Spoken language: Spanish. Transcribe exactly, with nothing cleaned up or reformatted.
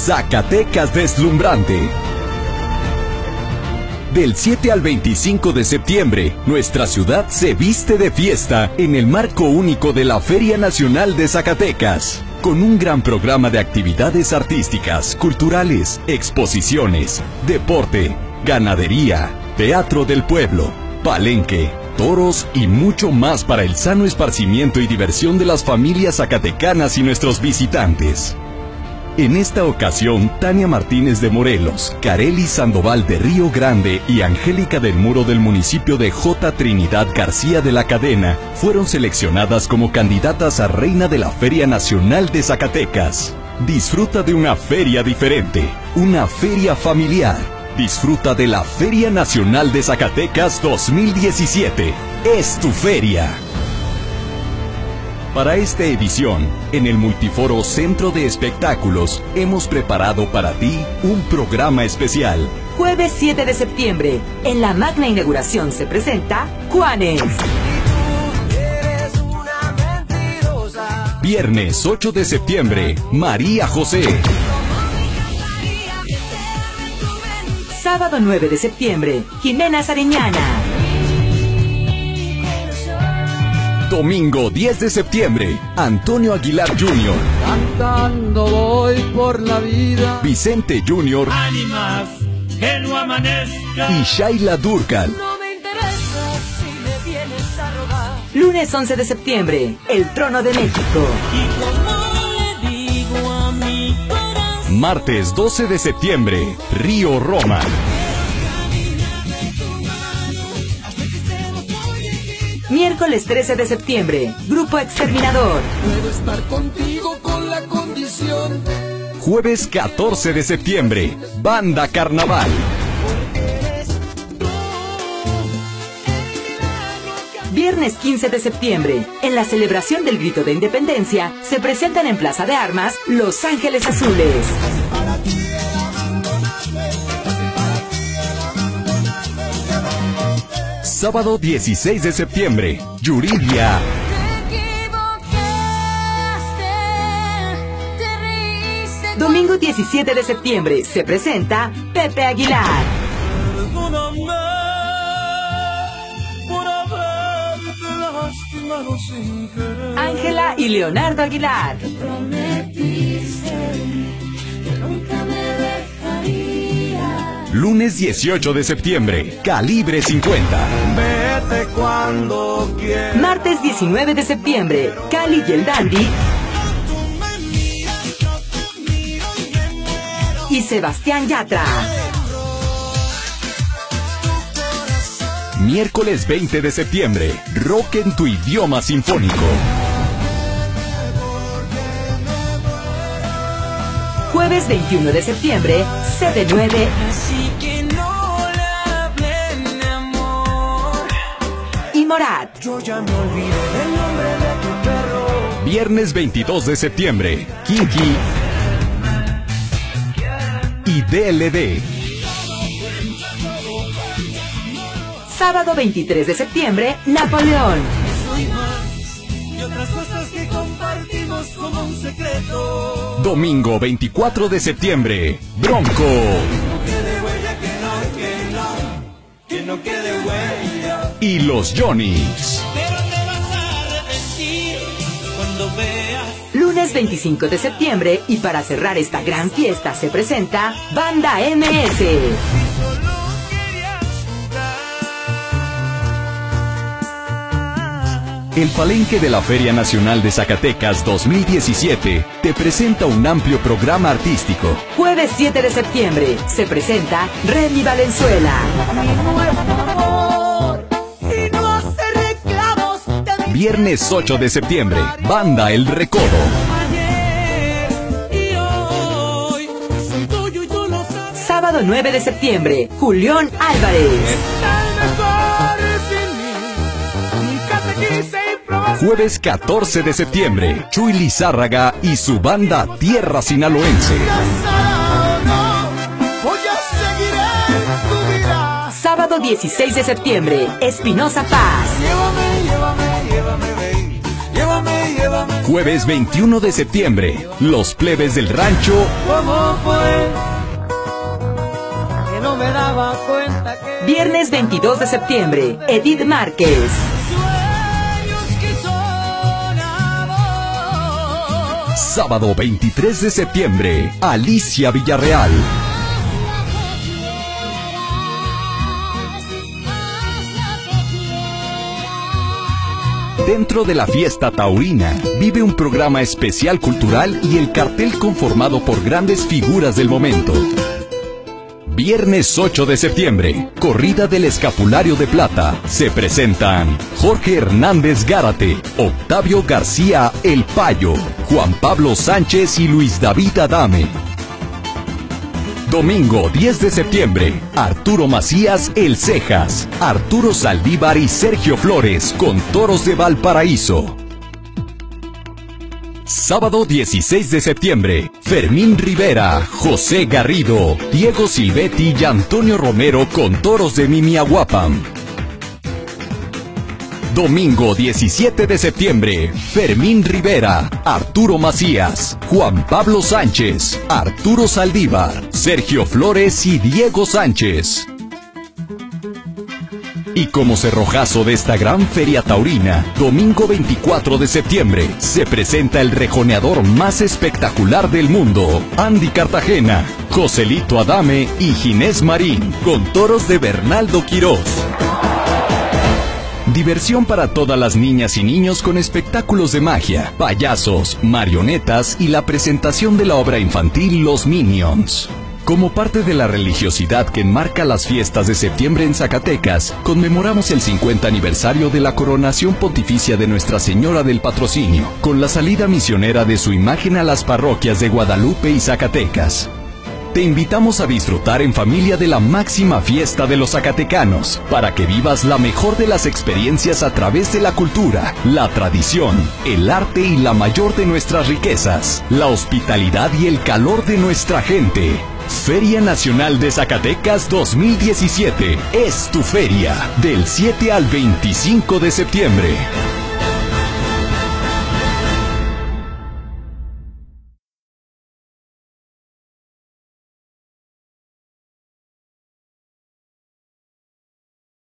Zacatecas deslumbrante. Del siete al veinticinco de septiembre, nuestra ciudad se viste de fiesta en el marco único de la Feria Nacional de Zacatecas, con un gran programa de actividades artísticas, culturales, exposiciones, deporte, ganadería, teatro del pueblo, palenque, toros y mucho más para el sano esparcimiento y diversión de las familias zacatecanas y nuestros visitantes. En esta ocasión, Tania Martínez de Morelos, Kareli Sandoval de Río Grande y Angélica del Muro del municipio de J. Trinidad García de la Cadena fueron seleccionadas como candidatas a reina de la Feria Nacional de Zacatecas. Disfruta de una feria diferente, una feria familiar. Disfruta de la Feria Nacional de Zacatecas dos mil diecisiete. Es tu feria. Para esta edición, en el Multiforo Centro de Espectáculos, hemos preparado para ti un programa especial. Jueves siete de septiembre, en la magna inauguración se presenta Juanes. Viernes ocho de septiembre, María José. Sábado nueve de septiembre, Jimena Sariñana. Domingo diez de septiembre, Antonio Aguilar junior Cantando voy por la vida. Vicente junior Ánimas, que no amanezca. Y Shaila Durcal. No me interesa si me vienes a robar. Lunes once de septiembre, El Trono de México. Y como le digo a mi corazón. Martes doce de septiembre, Río Roma. Miércoles trece de septiembre, Grupo Exterminador. Puedo estar contigo con la condición. Jueves catorce de septiembre, Banda Carnaval. Viernes quince de septiembre, en la celebración del Grito de Independencia, se presentan en Plaza de Armas Los Ángeles Azules. Sábado dieciséis de septiembre, Yuridia. Domingo diecisiete de septiembre, se presenta Pepe Aguilar. Perdóname por haberte lastimado sin querer. Ángela y Leonardo Aguilar. Lunes dieciocho de septiembre, Calibre cincuenta. Vete cuando quieras. Martes diecinueve de septiembre, Cali y el Dandy. Y Sebastián Yatra. Miércoles veinte de septiembre, Rock en tu idioma sinfónico. Jueves veintiuno de septiembre, C D nueve. Así que no le hablen de amor. Y Morat. Yo ya me olvidé del nombre de tu perro. Viernes veintidós de septiembre, Kinky y D L D. Sábado veintitrés de septiembre, Napoleón. Y otras cosas que compartimos como un secreto. Domingo veinticuatro de septiembre, Bronco. Que no quede huella, que no, que no, que no quede huella. Y los Johnnys. Pero te vas a arrepentir cuando veas. Lunes veinticinco de septiembre, y para cerrar esta gran fiesta se presenta Banda M S. El Palenque de la Feria Nacional de Zacatecas dos mil diecisiete te presenta un amplio programa artístico. Jueves siete de septiembre, se presenta Remy Valenzuela. Viernes ocho de septiembre, Banda El Recodo. Sábado nueve de septiembre, Julián Álvarez. Jueves catorce de septiembre, Chuy Lizárraga y su banda Tierra Sinaloense. Sábado dieciséis de septiembre, Espinosa Paz. Llévame, llévame, llévame, baby. Llévame llévame, llévame. Jueves veintiuno de septiembre, los plebes del rancho. ¿Cómo fue? Que no me daba cuenta que... Viernes veintidós de septiembre, Edith Márquez. Sueños que son amor. Sábado veintitrés de septiembre, Alicia Villarreal. Dentro de la fiesta taurina, vive un programa especial cultural y el cartel conformado por grandes figuras del momento. Viernes ocho de septiembre, Corrida del Escapulario de Plata. Se presentan Jorge Hernández Gárate, Octavio García El Payo, Juan Pablo Sánchez y Luis David Adame. Domingo diez de septiembre, Arturo Macías El Cejas, Arturo Saldívar y Sergio Flores con Toros de Valparaíso. Sábado dieciséis de septiembre, Fermín Rivera, José Garrido, Diego Silvetti y Antonio Romero con Toros de Mimiahuapan. Domingo diecisiete de septiembre, Fermín Rivera, Arturo Macías, Juan Pablo Sánchez, Arturo Saldívar, Sergio Flores y Diego Sánchez. Y como cerrojazo de esta gran feria taurina, domingo veinticuatro de septiembre, se presenta el rejoneador más espectacular del mundo, Andy Cartagena, Joselito Adame y Ginés Marín, con toros de Bernaldo Quirós. Diversión para todas las niñas y niños con espectáculos de magia, payasos, marionetas y la presentación de la obra infantil Los Minions. Como parte de la religiosidad que enmarca las fiestas de septiembre en Zacatecas, conmemoramos el cincuenta aniversario de la coronación pontificia de Nuestra Señora del Patrocinio, con la salida misionera de su imagen a las parroquias de Guadalupe y Zacatecas. Te invitamos a disfrutar en familia de la máxima fiesta de los zacatecanos, para que vivas la mejor de las experiencias a través de la cultura, la tradición, el arte y la mayor de nuestras riquezas, la hospitalidad y el calor de nuestra gente. Feria Nacional de Zacatecas dos mil diecisiete es tu feria, del siete al veinticinco de septiembre.